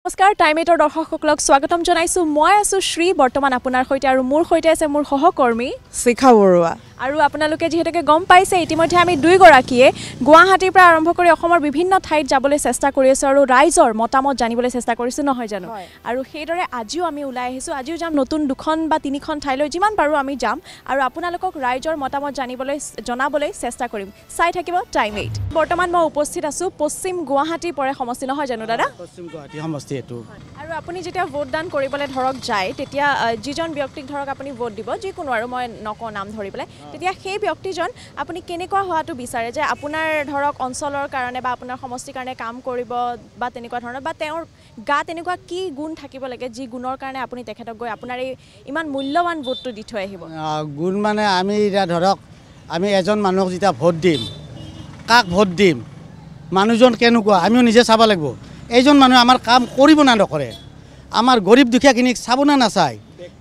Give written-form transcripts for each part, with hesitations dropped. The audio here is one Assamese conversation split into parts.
নমস্কাৰ টাইমেটৰ দৰ্শকসকলক স্বাগতম জনাইছো মই আছো শ্ৰী বৰ্তমান আপোনাৰ হৈতে আৰু মোৰ হৈতে আছে মোৰ সহকৰ্মী শিখা বৰুৱা আৰু আপোনালোকে যেহেতুকে গম পাইছে ইতিমধ্যে আমি দুই গৰাকীয়ে গুৱাহাটীৰ পৰা আৰম্ভ কৰি অসমৰ বিভিন্ন ঠাইত যাবলৈ চেষ্টা কৰি আছো আৰু ৰাইজৰ মতামত জানিবলৈ চেষ্টা কৰিছো নহয় জানো আৰু সেইদৰে আজিও আমি ওলাই আহিছো আজিও যাম নতুন দুখন বা তিনিখন ঠাইলৈ যিমান পাৰো আমি যাম আৰু আপোনালোকক ৰাইজৰ মতামত জনাবলৈ চেষ্টা কৰিম চাই থাকিব টাইম 8 বৰ্তমান মই উপস্থিত আছো পশ্চিম গুৱাহাটী পৰে সমষ্টি নহয় জানো দাদা পশ্চিম গুৱাহাটী সমষ্টি এটো আৰু আপুনি যেতিয়া ভোট দান কৰিবলৈ ধৰক যায় তেতিয়া যিজন ব্যক্তিক ধৰক আপুনি ভোট দিব যিকোনো আৰু মই নক নাম ধৰি পেলাই তেতিয়া সেই ব্যক্তিজন আপুনি কেনেকুৱা হোৱাটো বিচাৰে যে আপোনাৰ ধৰক অঞ্চলৰ কাৰণে বা আপোনাৰ সমষ্টিৰ কাৰণে কাম কৰিব বা তেনেকুৱা ধৰণৰ বা তেওঁৰ গা তেনেকুৱা কি গুণ থাকিব লাগে যি গুণৰ কাৰণে আপুনি তেখেতক গৈ আপোনাৰ এই ইমান মূল্যৱান ভোটটো দি থৈ আহিব গুণ মানে আমি এতিয়া ধৰক আমি এজন মানুহক যেতিয়া ভোট দিম কাক ভোট দিম মানুহজন কেনেকুৱা আমিও নিজে চাব লাগিব এইজন মানুহে আমাৰ কাম কৰিব না নকৰে আমাৰ গৰীব দুখীয়াখিনিক চাব না নাচায়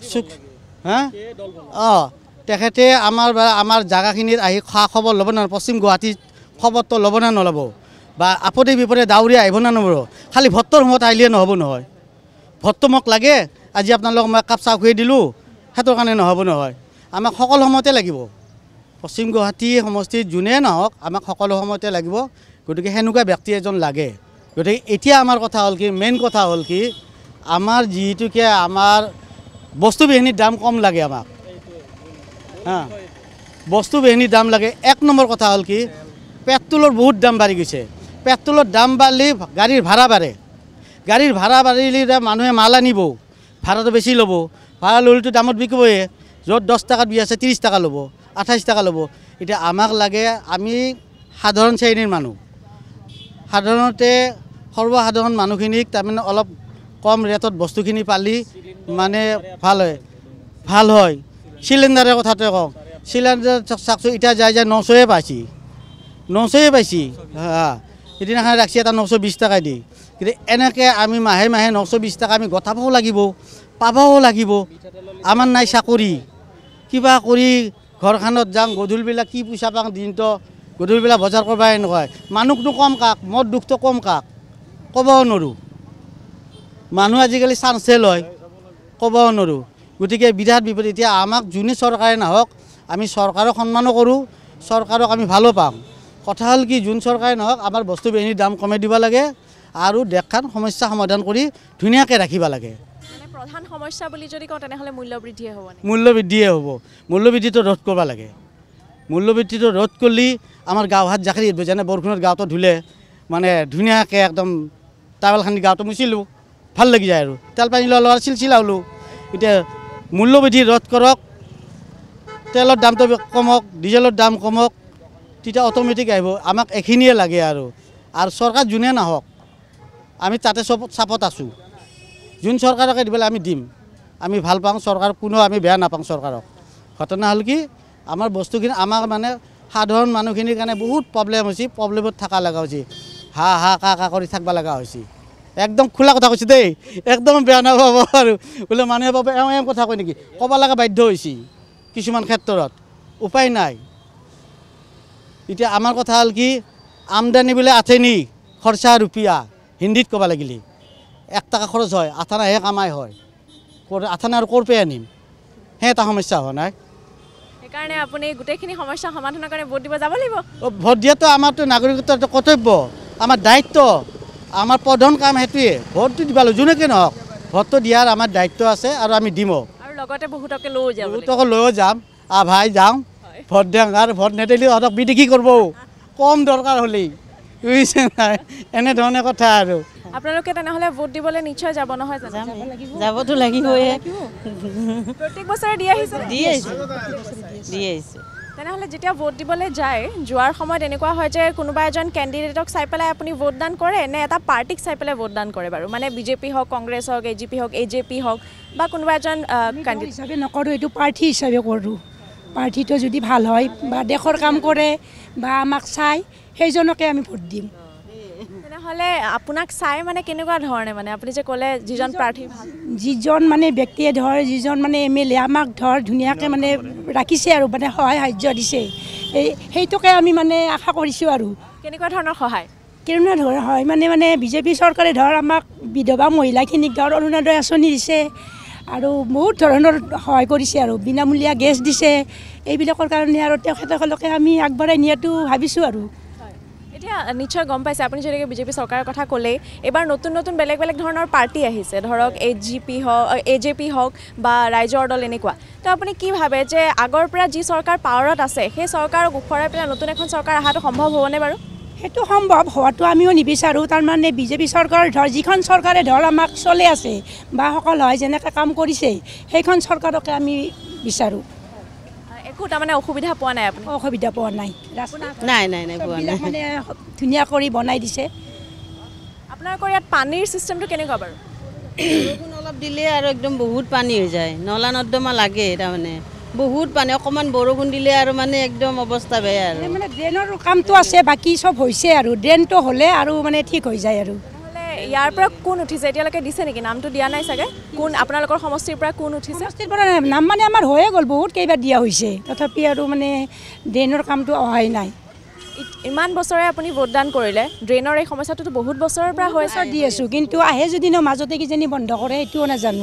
হা তেখেতে আমাৰ জাগাখিনিত আহি খা খবৰ ল'ব না পশ্চিম গুৱাহাটীত খবৰটো ল'ব না নল'ব বা আপদে বিপদে দাউৰিয়া আহিব না নবৰো খালি ভোটৰ সময়ত আহিলে নহ'ব নহয় ভোটটো মোক লাগে আজি আপোনালোকক মই কাপ চাহ খুৱাই দিলোঁ সেইটোৰ কাৰণে নহ'ব নহয় আমাক সকলো সময়তে লাগিব পশ্চিম গুৱাহাটী সমষ্টিত যোনে নহওক আমাক সকলো সময়তে লাগিব গতিকে সেনেকুৱা ব্যক্তি এজন লাগে গতিকে এতিয়া আমাৰ কথা হ'ল কি মেইন কথা হ'ল কি আমাৰ যিহেতুকে আমাৰ বস্তু বাহিনীৰ দাম কম লাগে আমাক হা বস্তু বাহিনীৰ দাম লাগে এক নম্বৰ কথা হ'ল কি পেট্ৰলৰ বহুত দাম বাঢ়ি গৈছে পেট্ৰলৰ দাম বাঢ়লি গাড়ীৰ ভাড়া বাঢ়ে গাড়ীৰ ভাড়া বাঢ়িলে মানুহে মাল আনিব ভাড়াটো বেছি ল'ব ভাড়া ল'লেতো দামত বিকিবই য'ত 10 টকাত বিকি আছে 30 টকা ল'ব 28 টকা ল'ব এতিয়া আমাক লাগে আমি সাধাৰণ শ্ৰেণীৰ মানুহ সাধাৰণতে সৰ্বসাধাৰণ মানুহখিনিক তাৰমানে অলপ কম ৰেটত বস্তুখিনি পালি মানে ভাল হয় চিলিণ্ডাৰৰ কথাটো কওঁ চিলিণ্ডাৰ চাকচোন এতিয়া যাই 900য়ে পাইছি 900য়ে পাইছি হা এদিনাখন ৰাখছি এটা 920 টকা দি কিন্তু এনেকৈ আমি মাহে মাহে 920 টকা আমি গতাবও লাগিব পাবও লাগিব আমাৰ নাই চাকৰি কিবা কৰি ঘৰখনত যাওঁ গধূলিবিলাক কি পইচা পাওঁ দিনটো গধূলিবিলাক বজাৰ কৰবাই নকয় মানুহকনো কম কাক মোৰ দুখটো কম কাক ক'বও নোৱাৰোঁ মানুহ আজিকালি চান্সে লয় ক'বও নোৱাৰোঁ গতিকে বিৰাট বিপদ এতিয়া আমাক যোনে চৰকাৰে নাহক আমি চৰকাৰক সন্মানো কৰোঁ চৰকাৰক আমি ভালো পাম কথা হ'ল কি যোন চৰকাৰে নহওক আমাৰ বস্তু বাহিনীৰ দাম কমাই দিব লাগে আৰু দেশখন সমস্যা সমাধান কৰি ধুনীয়াকৈ ৰাখিব লাগে প্ৰধান সমস্যা বুলি যদি কওঁ তেনেহ'লে মূল্যবৃদ্ধিয়ে হ'ব মূল্যবৃদ্ধিয়ে হ'ব মূল্যবৃদ্ধিটো ৰোধ কৰিব লাগে মূল্যবৃদ্ধিটো ৰোধ কৰিলে আমাৰ গাঁও হাত জাকৰি আহিব যেনে বৰষুণত গাঁৱটো ধুলে মানে ধুনীয়াকৈ একদম টাৱেলখানি গাঁৱটো মুচিলোঁ ভাল লাগি যায় আৰু তেল পানী লোৱা চিলচিলালোঁ এতিয়া মূল্যবৃদ্ধি ৰোধ কৰক তেলৰ দামটো কমক ডিজেলৰ দাম কমক তেতিয়া অট'মেটিক আহিব আমাক এইখিনিয়ে লাগে আৰু চৰকাৰ যোনে নাহক আমি তাতে চব চাপত আছোঁ যোন চৰকাৰকে দিবলৈ আমি দিম আমি ভাল পাওঁ চৰকাৰ কোনো আমি বেয়া নাপাওঁ চৰকাৰক ঘটনা হ'ল কি আমাৰ বস্তুখিনি আমাক মানে সাধাৰণ মানুহখিনিৰ কাৰণে বহুত প্ৰব্লেম হৈছে প্ৰব্লেমত থকা লগা হৈছে হা কা কৰি থাকিব লগা হৈছে একদম খোলা কথা কৈছে দেই একদম বেয়া নাপাব আৰু বোলে মানুহে পাব এওঁ কথা কয় নেকি ক'ব লগা বাধ্য হৈছে কিছুমান ক্ষেত্ৰত উপায় নাই এতিয়া আমাৰ কথা হ'ল কি আমদানি বোলে আঠেনি খৰচা ৰুপিয়া হিন্দীত ক'ব লাগিলে 1 টকা খৰচ হয় আঠানাহে কামাই হয় আঠানা আৰু ক'ৰ পৰা আনিম সেই এটা সমস্যা হোৱা নাই সেইকাৰণে আপুনি গোটেইখিনি সমস্যা সমাধানৰ কাৰণে ভোট দিব যাব লাগিব ভোট দিয়াটো আমাৰতো নাগৰিকত্বৰ কৰ্তব্য আমাৰ দায়িত্ব আমাৰ প্ৰধান কাম সেইটোৱে ভোটটো দিব লাগিব যোনেকে নহওক ভোটটো দিয়াৰ আমাৰ দায়িত্ব আছে আৰু আমি দিম আৰু লগতে বহুতকে লৈও যাম ভাই যাওঁ ভোট দিওঁ আৰু ভোট নেদিলে সিহঁতক বিদেশী কৰিব কম দৰকাৰ হ'লেই বুজিছে নাই এনেধৰণে কথা আৰু আপোনালোকে তেনেহ'লে ভোট দিবলৈ নিশ্চয় যাব নহয় জানো যাবতো লাগিবই প্ৰত্যেক বছৰে দি আহিছে তেনেহ'লে যেতিয়া ভোট দিবলৈ যায় যোৱাৰ সময়ত এনেকুৱা হয় যে কোনোবা এজন কেণ্ডিডেটক চাই পেলাই আপুনি ভোট দান কৰে নে এটা পাৰ্টিক চাই পেলাই ভোট দান কৰে বাৰু মানে বিজেপি হওক কংগ্ৰেছ হওক এজিপি হওক এজেপি হওক বা কোনোবা এজন কেণ্ডিডেট হিচাপে নকৰোঁ এইটো প্ৰাৰ্থী হিচাপে কৰোঁ পাৰ্টিটো যদি ভাল হয় বা দেশৰ কাম কৰে বা আমাক চাই সেইজনকে আমি ভোট দিম তেনেহ'লে আপোনাক চাই মানে কেনেকুৱা ধৰণে মানে আপুনি যে ক'লে যিজন প্ৰাৰ্থী যিজন মানে ব্যক্তিয়ে ধৰ যিজন মানে MLA আমাক ধৰ ধুনীয়াকৈ মানে ৰাখিছে আৰু মানে সহায় সাহাৰ্য দিছে সেইটোকে আমি মানে আশা কৰিছোঁ আৰু কেনেকুৱা ধৰণৰ সহায় কেনেকুৱা ধৰণৰ হয় মানে বিজেপি চৰকাৰে ধৰ আমাক বিধৱা মহিলাখিনিক ধৰ অৰুণোদয় আঁচনি দিছে আৰু বহুত ধৰণৰ সহায় কৰিছে আৰু বিনামূলীয়া গেছ দিছে এইবিলাকৰ কাৰণে আৰু তেখেতসকলকে আমি আগবঢ়াই নিয়াটো ভাবিছোঁ আৰু এতিয়া নিশ্চয় গম পাইছে আপুনি যেনেকৈ বিজেপি চৰকাৰৰ কথা ক'লেই এইবাৰ নতুন নতুন বেলেগ বেলেগ ধৰণৰ পাৰ্টি আহিছে ধৰক AJP হওক বা ৰাইজৰ দল এনেকুৱা তো আপুনি কি ভাবে যে আগৰ পৰা যি চৰকাৰ পাৱাৰত আছে সেই চৰকাৰক উফৰাই পেলাই নতুন এখন চৰকাৰ অহাটো সম্ভৱ হ'বনে বাৰু সেইটো সম্ভৱ হোৱাটো আমিও নিবিচাৰোঁ তাৰমানে বিজেপি চৰকাৰ ধৰ যিখন চৰকাৰে ধৰ আমাক চলি আছে বা সকল হয় যেনেকৈ কাম কৰিছে সেইখন চৰকাৰকে আমি বিচাৰোঁ একো তাৰমানে অসুবিধা পোৱা নাই আপুনি অসুবিধা পোৱা নাই নাই পোৱা নাই মানে ধুনীয়া কৰি বনাই দিছে আপোনালোকৰ ইয়াত পানীৰ চিষ্টেমটো কেনেকুৱা বাৰু বৰষুণ অলপ দিলে আৰু একদম বহুত পানী হৈ যায় নলা নৰ্দমা লাগে তাৰমানে বহুত পানী অকণমান বৰষুণ দিলে আৰু মানে একদম অৱস্থা বেয়া আৰু মানে ড্ৰেইনৰ কামটো আছে বাকী চব হৈছে আৰু ড্ৰেইনটো হ'লে আৰু মানে ঠিক হৈ যায় আৰু নহ'লে ইয়াৰ পৰা কোন উঠিছে এতিয়ালৈকে দিছে নেকি নামটো দিয়া নাই চাগে কোন আপোনালোকৰ সমষ্টিৰ পৰা কোন উঠিছে সমষ্টিৰ পৰা নাম মানে আমাৰ হৈয়ে গ'ল বহুত কেইবাৰ দিয়া হৈছে তথাপি আৰু মানে ড্ৰেইনৰ কামটো অহাই নাই ইমান বছৰে আপুনি ভোটদান কৰিলে ড্ৰেইনৰ এই সমস্যাটোতো বহুত বছৰৰ পৰা হৈ আছে দি আছোঁ কিন্তু আহে যদি মাজতে কিজানি বন্ধ কৰে সেইটোও নাজানো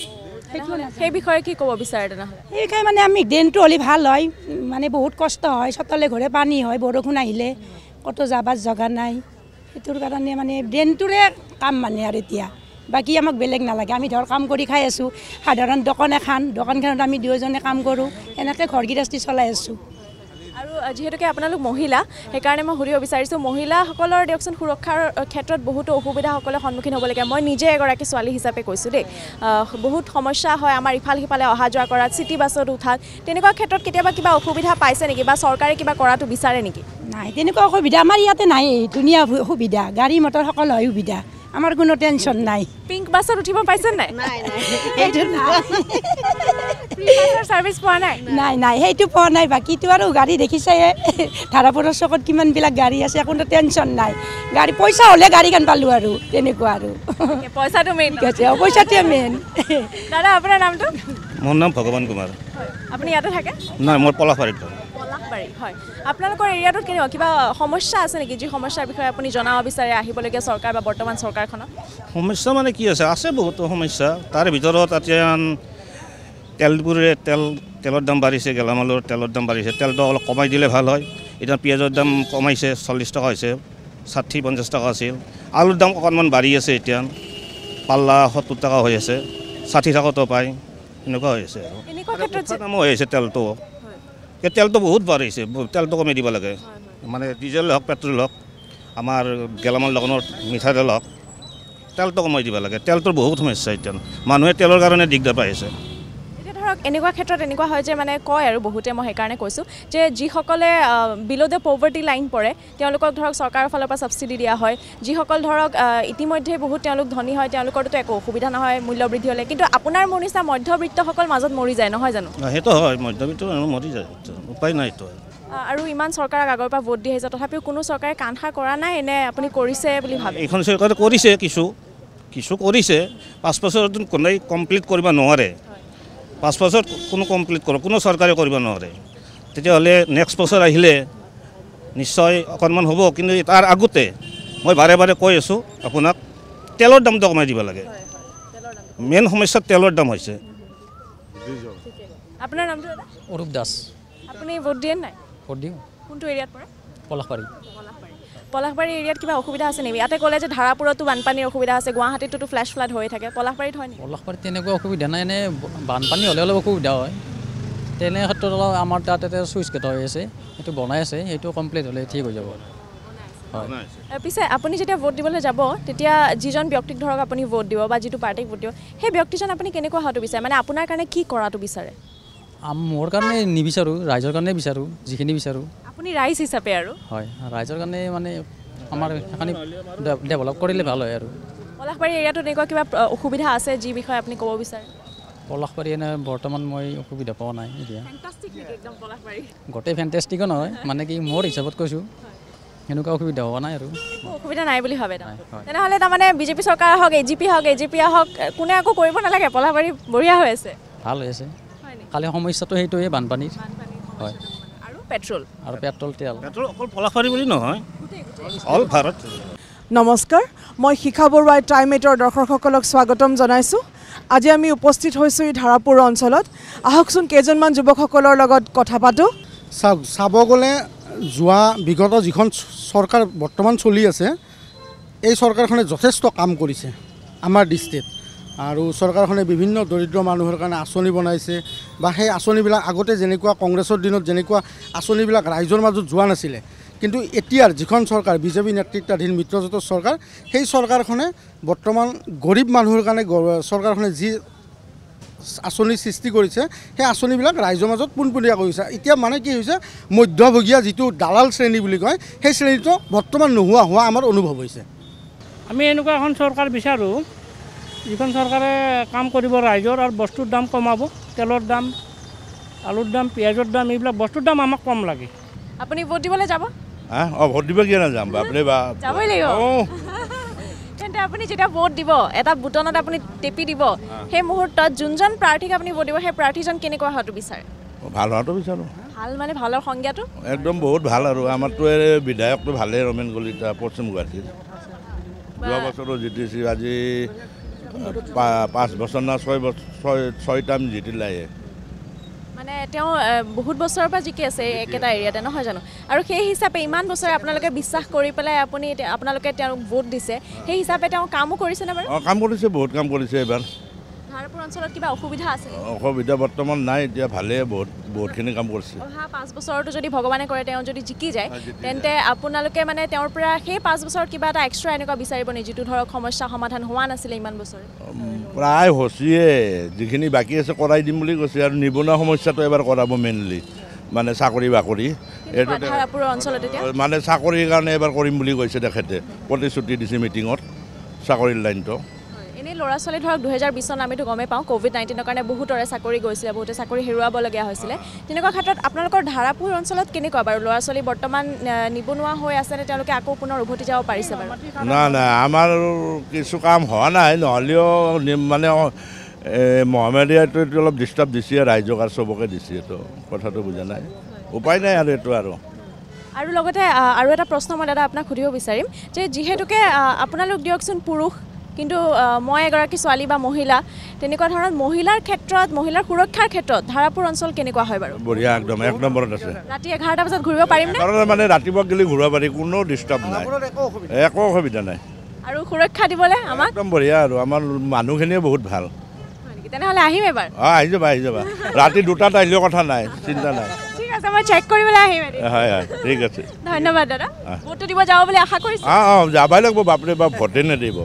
সেই বিষয়ে কি ক'ব বিচাৰে তেনেহ'লে সেইকাৰণে মানে আমি ড্ৰেইনটো হ'লে ভাল হয় মানে বহুত কষ্ট হয় চতলে ঘৰে পানী হয় বৰষুণ আহিলে ক'তো যাবাৰ জগা নাই সেইটোৰ কাৰণে মানে ড্ৰেইনটোৰে কাম মানে আৰু এতিয়া বাকী আমাক বেলেগ নালাগে আমি ধৰ কাম কৰি খাই আছোঁ সাধাৰণ দোকানখনত আমি দুয়োজনে কাম কৰোঁ এনেকৈ ঘৰ গৃহস্থী চলাই আছোঁ আৰু যিহেতুকে আপোনালোক মহিলা সেইকাৰণে মই সুধিব বিচাৰিছোঁ মহিলাসকলৰ দিয়কচোন সুৰক্ষাৰ ক্ষেত্ৰত বহুতো অসুবিধাসকলে সন্মুখীন হ'বলগীয়া মই নিজে এগৰাকী ছোৱালী হিচাপে কৈছোঁ দেই বহুত সমস্যা হয় আমাৰ ইফাল সিফালে অহা যোৱা কৰাত চিটি বাছত উঠাত তেনেকুৱা ক্ষেত্ৰত কেতিয়াবা কিবা অসুবিধা পাইছে নেকি বা চৰকাৰে কিবা কৰাটো বিচাৰে নেকি নাই তেনেকুৱা অসুবিধা আমাৰ ইয়াতে নাই ধুনীয়া সুবিধা গাড়ী মটৰ সকলো হয় সুবিধা আমাৰ কোনো টেনশ্যন নাই পিংক বাছত উঠিব পাইছে নাই চাৰ্ভিচ পোৱা নাই নাই সেইটো পোৱা নাই বাকীটো আৰু গাড়ী দেখিছে ধাৰাপুৰৰ চকত কিমানবিলাক গাড়ী আছে কোনো টেনশ্যন নাই গাড়ী পইচা হ'লে গাড়ীখন পালোঁ আৰু তেনেকুৱা আৰু পইচাটো মেইন পইচাটোৱে মেইন দাদা আপোনাৰ নামটো মোৰ নাম ভগৱান কুমাৰ আপুনি ইয়াতে থাকে নাই মোৰ পলাশবাৰীত পলাশবাৰী হয় আপোনালোকৰ এৰিয়াটোত কেনেকুৱা কিবা সমস্যা আছে নেকি যি সমস্যাৰ বিষয়ে আপুনি জনাব বিচাৰে আহিবলগীয়া চৰকাৰ বা বৰ্তমান চৰকাৰখনত সমস্যা মানে কি আছে বহুতো সমস্যা তাৰে ভিতৰত এতিয়া তেলৰ দাম বাঢ়িছে গেলামালৰ তেলৰ দাম বাঢ়িছে তেলটো অলপ কমাই দিলে ভাল হয় এতিয়া পিঁয়াজৰ দাম কমাইছে 40 টকা হৈছে 60-50 টকা আছিল আলুৰ দাম অকণমান বাঢ়ি আছে এতিয়া পাল্লা 70 টকা হৈ আছে 60 টকাতো পায় এনেকুৱা হৈ আছে আৰু এনেকুৱা ক্ষেত্ৰত দামো হৈ আছে তেলটো বহুত বাঢ়িছে তেলটো কমাই দিব লাগে মানে ডিজেল হওক পেট্ৰল হওক আমাৰ গেলামাল দোকানৰ মিঠাতেল হওক তেলটো কমাই দিব লাগে তেলটোৰ বহুত সমস্যা এতিয়া মানুহে তেলৰ কাৰণে দিগদাৰ পাই আছে ধৰক এনেকুৱা ক্ষেত্ৰত এনেকুৱা হয় যে মানে কয় আৰু বহুতে মই সেইকাৰণে কৈছোঁ যে যিসকলে বিল' দ্য পভাৰ্টি লাইন পৰে তেওঁলোকক ধৰক চৰকাৰৰ ফালৰ পৰা ছাবচিডি দিয়া হয় যিসকল ধৰক ইতিমধ্যে বহুত তেওঁলোক ধনী হয় তেওঁলোকৰতো একো অসুবিধা নহয় মূল্য বৃদ্ধি হ'লে কিন্তু আপোনাৰ মোৰ নিচিনা মধ্যবিত্তসকল মাজত মৰি যায় নহয় জানো সেইটো হয় মধ্যবিত্ত মৰি যায় উপায় নাই এইটো আৰু ইমান চৰকাৰক আগৰ পৰা ভোট দি আহিছে তথাপিও কোনো চৰকাৰে কাণসাৰ কৰা নাই এনে আপুনি কৰিছে বুলি ভাবে এইখন চৰকাৰে কৰিছে কিছু কৰিছে 5 বছৰত কোনোই কমপ্লিট কৰিব নোৱাৰে 5 বছৰত কোনো কমপ্লিট কোনো চৰকাৰে কৰিব নোৱাৰে তেতিয়াহ'লে নেক্সট বছৰ আহিলে নিশ্চয় অকণমান হ'ব কিন্তু তাৰ আগতে মই বাৰে বাৰে কৈ আছোঁ আপোনাক তেলৰ দামটো কমাই দিব লাগে মেইন সমস্যা তেলৰ দাম হৈছে আপোনাৰ নামটো অৰূপ দাস আপুনি ভোট দিয়ে নাই ভোট দিওঁ কোনটো এৰিয়াত পৰে পলাশবাৰী পলাশবাৰী এৰিয়াত কিবা অসুবিধা আছে নেকি ইয়াতে ক'লে যে ধাৰাপুৰতো বানপানীৰ অসুবিধা আছে গুৱাহাটীতো ফ্লেছ ফ্লাড হৈ থাকে পলাশবাৰীত হয় নেকি পলাশবাৰীত তেনেকুৱা অসুবিধা নাই এনে বানপানী হ'লে অলপ অসুবিধা হয় তেনে ক্ষেত্ৰত অলপ আমাৰ তাত এটা চুইচ গেট হৈ আছে সেইটো বনাই আছে সেইটো কমপ্লিট হ'লে ঠিক হৈ যাব হয় পিছে আপুনি যেতিয়া ভোট দিবলৈ যাব তেতিয়া যিজন ব্যক্তিক ধৰক আপুনি ভোট দিব বা যিটো পাৰ্টিক ভোট দিব সেই ব্যক্তিজন আপুনি কেনেকুৱা হোৱাটো বিচাৰে মানে আপোনাৰ কাৰণে কি কৰাটো বিচাৰে মোৰ কাৰণে নিবিচাৰোঁ ৰাইজৰ কাৰণে বিচাৰোঁ যিখিনি বিচাৰোঁ আপুনি ৰাইজ হিচাপে আৰু হয় ৰাইজৰ কাৰণে মানে আমাৰ সেইখিনি ডেভেলপ কৰিলে ভাল হয় আৰু পলাশবাৰী এৰিয়াটোত এনেকুৱা কিবা অসুবিধা আছে যি বিষয়ে আপুনি ক'ব বিচাৰে পলাশবাৰী এনে বৰ্তমান মই অসুবিধা পোৱা নাই এতিয়া গোটেই ফেণ্টাষ্টিকো নহয় মানে কি মোৰ হিচাপত কৈছোঁ সেনেকুৱা অসুবিধা হোৱা নাই আৰু অসুবিধা নাই বুলি ভাবে তেনেহ'লে তাৰমানে বিজেপি চৰকাৰ হওক এজিপি হওক কোনে একো কৰিব নালাগে পলাশবাৰী বঢ়িয়া হৈ আছে ভাল হৈ আছে খালি সমস্যাটো সেইটোৱে বানপানীৰ হয় আৰু পেট্ৰল তেল অকল পলাশবাৰী বুলি নহয় অল ভাৰত নমস্কাৰ, মই শিখা বৰুৱাই টাইমেটৰ দৰ্শকসকলক স্বাগতম জনাইছোঁ। আজি আমি উপস্থিত হৈছোঁ এই ধাৰাপুৰ অঞ্চলত। আহকচোন কেইজনমান যুৱকসকলৰ লগত কথা পাতোঁ। চাব গ'লে যোৱা বিগত যিখন চৰকাৰ বৰ্তমান চলি আছে, এই চৰকাৰখনে যথেষ্ট কাম কৰিছে আমাৰ দৃষ্টিত। আৰু চৰকাৰখনে বিভিন্ন দৰিদ্ৰ মানুহৰ কাৰণে আঁচনি বনাইছে বা সেই আঁচনিবিলাক আগতে যেনেকুৱা কংগ্ৰেছৰ দিনত যেনেকুৱা আঁচনিবিলাক ৰাইজৰ মাজত যোৱা নাছিলে, কিন্তু এতিয়াৰ যিখন চৰকাৰ বিজেপি নেতৃত্বাধীন মিত্ৰজোঁটৰ চৰকাৰ, সেই চৰকাৰখনে বৰ্তমান গৰীব মানুহৰ কাৰণে চৰকাৰখনে যি আঁচনি সৃষ্টি কৰিছে, সেই আঁচনিবিলাক ৰাইজৰ মাজত পোনপটীয়া কৰিছে। এতিয়া মানে কি হৈছে, মধ্যভোগীয়া যিটো দালাল শ্ৰেণী বুলি কয়, সেই শ্ৰেণীটো বৰ্তমান নোহোৱা হোৱা আমাৰ অনুভৱ হৈছে। আমি এনেকুৱা এখন চৰকাৰ বিচাৰোঁ যিখন চৰকাৰে কাম কৰিব ৰাইজৰ, আৰু বস্তুৰ দাম কমাব। তেলৰ দাম, আলুৰ দাম, পিঁয়াজৰ দাম, এইবিলাক বস্তুৰ দাম আমাক কম লাগে। আপুনি ভোট দিবলৈ যাব? ভোট দিব কিয় নাযাম, বাপৰে বাপ, যাবই লাগিব। তেন্তে আপুনি যেতিয়া ভোট দিব, এটা বুটনত আপুনি টেপি দিব, সেই মুহূৰ্তত যোনজন প্ৰাৰ্থীক আপুনি ভোট দিব, সেই প্ৰাৰ্থীজন কেনেকুৱা হোৱাটো বিচাৰে? ভাল হোৱাটো বিচাৰোঁ। ভাল মানে ভালৰ সংজ্ঞাটো একদম বহুত ভাল। আৰু আমাৰতো বিধায়কটো ভালেই, ৰমেন কলিতা, পশ্চিম গুৱাহাটীৰ। যোৱা বছৰো জিতিছে, আজি 5 বছৰ না 6 টাইম জিতিলে। মানে তেওঁ বহুত বছৰৰ পৰা জিকি আছে একেটা এৰিয়াতে, নহয় জানো? আৰু সেই হিচাপে ইমান বছৰে আপোনালোকে বিশ্বাস কৰি পেলাই আপোনালোকে তেওঁক ভোট দিছে, সেই হিচাপে তেওঁ কামো কৰিছেনে বাৰু? কাম কৰিছে, বহুত কাম কৰিছে। এইবাৰ ধাৰাপুৰ অঞ্চলত কিবা অসুবিধা আছে? অসুবিধা বৰ্তমান নাই, এতিয়া ভালেই, বহুতখিনি কাম কৰিছে। অহা 5 বছৰতো যদি ভগৱানে কৰে তেওঁ যদি জিকি যায়, তেন্তে আপোনালোকে মানে তেওঁৰ পৰা সেই 5 বছৰত কিবা এটা এক্সট্ৰা এনেকুৱা বিচাৰিব নেকি, যিটো ধৰক সমস্যা সমাধান হোৱা নাছিলে ইমান বছৰে? প্ৰায় হৈছিয়ে, যিখিনি বাকী আছে কৰাই দিম বুলি কৈছে। আৰু নিবনুৱা সমস্যাটো এবাৰ কৰাব মেইনলি, মানে চাকৰি বাকৰি। এইটো ধাৰাপুৰ অঞ্চলত এতিয়া মানে চাকৰিৰ কাৰণে এবাৰ কৰিম বুলি কৈছে তেখেতে, প্ৰতিশ্ৰুতি দিছে মিটিঙত, চাকৰিৰ লাইনটো। এনেই ল'ৰা ছোৱালী ধৰক 2020 চন আমিতো গমেই পাওঁ, ক'ভিড-19ৰ কাৰণে বহুতৰে চাকৰি গৈছিলে, বহুতে চাকৰি হেৰুৱাবলগীয়া হৈছিলে। তেনেকুৱা ক্ষেত্ৰত আপোনালোকৰ ধাৰাপুৰ অঞ্চলত কেনেকুৱা বাৰু? ল'ৰা ছোৱালী বৰ্তমান নিবনুৱা হৈ আছেনে, তেওঁলোকে আকৌ পুনৰ উভতি যাব পাৰিছে বাৰু? নাই, আমাৰ কিছু কাম হোৱা নাই, নহ'লেও মানে মহামেডিয়াটো অলপ ডিষ্টাৰ্ব দিছে ৰাইজক, আৰু চবকে দিছে। এইটো কথাটো বুজা নাই, উপায় নাই আৰু এইটো। আৰু লগতে আৰু এটা প্ৰশ্ন মই দাদা আপোনাক সুধিব বিচাৰিম যে, যিহেতুকে আপোনালোক দিয়কচোন পুৰুষ, কিন্তু মই এগৰাকী ছোৱালী বা মহিলা, তেনেকুৱা ধৰণৰ মহিলাৰ ক্ষেত্ৰত, মহিলাৰ সুৰক্ষাৰ ক্ষেত্ৰত ধাৰাপুৰ অঞ্চল কেনেকুৱা হয় বাৰু? বঢ়িয়া, একদম 1 নম্বৰত আছে। ৰাতি 11টা বজাত ঘূৰিব পাৰিমনে? মানে ৰাতিপুৱা গ'লে ঘূৰিব পাৰি, কোনো ডিষ্টাৰ্ব নাই, একো অসুবিধা নাই। আৰু সুৰক্ষা দিবলৈ আমাক একদম বঢ়িয়া। আৰু আমাৰ মানুহখিনিয়ে বহুত ভাল। তেনেহ'লে আহিম এবাৰ। আহি যাবা, ৰাতি 2টাত আহিলেও কথা নাই, চিন্তা নাই। ঠিক আছে, মই চেক কৰিবলৈ আহিম। হয়, ঠিক আছে, ধন্যবাদ দাদা। ভোটটো দিব যাব বুলি আশা কৰিছোঁ। যাবই লাগিব, বাপৰে বাপ, ভোটে নিদিব।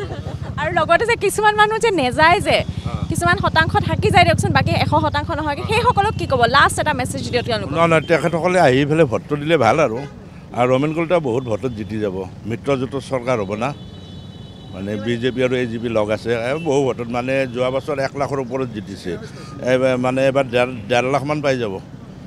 আৰু লগতে যে কিছুমান মানুহ যে নেযায়, যে কিছুমান শতাংশ থাকি যায় দিয়কচোন, বাকী 100% নহয়, সেইসকলক কি ক'ব? লাষ্ট এটা মেছেজ দিয়ক তেওঁলোকক। নহয়, তেখেতসকলে আহি পেলাই ভোটটো দিলে ভাল। আৰু ৰমেন কলিতা বহুত ভোটত জিতি যাব, মিত্ৰজোঁটৰ চৰকাৰ হ'ব না, মানে বিজেপি আৰু AGP লগ আছে, বহু ভোটত। মানে যোৱা বছৰ 1 লাখৰ ওপৰত জিতিছে, মানে এবাৰ 1.5 লাখমান পাই যাব,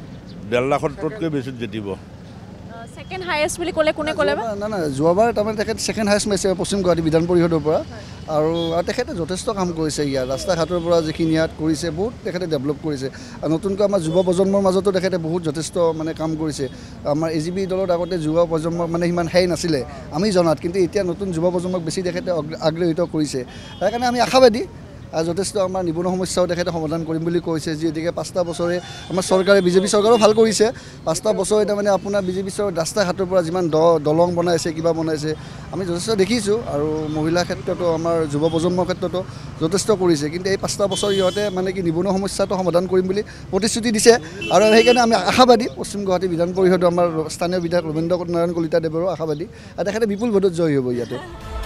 1.5 লাখতকৈ বেছি জিতিব। সেকেন্ড হাইয়েষ্ট বুলি ক'লে কোনে ক'লে? না, যোৱাবাৰ তাৰমানে তেখেত সেকেন্ড হাইয়েষ্ট পাইছে পশ্চিম গুৱাহাটী বিধান পৰিষদৰ পৰা। আৰু তেখেতে যথেষ্ট কাম কৰিছে ইয়াত, ৰাস্তা ঘাটৰ পৰা যিখিনি ইয়াত কৰিছে, বহুত তেখেতে ডেভেলপ কৰিছে। আৰু নতুনকৈ আমাৰ যুৱ প্ৰজন্মৰ মাজতো তেখেতে বহুত যথেষ্ট মানে কাম কৰিছে। আমাৰ AGP দলত আগতে যুৱ প্ৰজন্ম মানে সিমান নাছিলে আমি জনাত, কিন্তু এতিয়া নতুন যুৱ প্ৰজন্মক বেছি তেখেতে আগ্ৰহীত কৰিছে। সেইকাৰণে আমি আশাবাদী, যথেষ্ট আমাৰ নিবনুৱা সমস্যাও তেখেতে সমাধান কৰিম বুলি কৈছে। যিহেতুকে 5টা বছৰে আমাৰ চৰকাৰে, বিজেপি চৰকাৰেও ভাল কৰিছে। 5টা বছৰে তাৰমানে আপোনাৰ বিজেপি চৰকাৰ ৰাস্তা ঘাটৰ পৰা যিমান দলং বনাইছে, কিবা বনাইছে, আমি যথেষ্ট দেখিছোঁ। আৰু মহিলাৰ ক্ষেত্ৰতো, আমাৰ যুৱ প্ৰজন্মৰ ক্ষেত্ৰতো যথেষ্ট কৰিছে। কিন্তু এই 5টা বছৰ ইহঁতে মানে কি নিবনুৱা সমস্যাটো সমাধান কৰিম বুলি প্ৰতিশ্ৰুতি দিছে। আৰু সেইকাৰণে আমি আশাবাদী, পশ্চিম গুৱাহাটী বিধান পৰিষদৰ আমাৰ স্থানীয় বিধায়ক ৰবীন্দ্ৰ নাৰায়ণ কলিতা দেৱৰো আশাবাদী, আৰু তেখেতে বিপুল ভোটত জয়ী হ'ব ইয়াতে।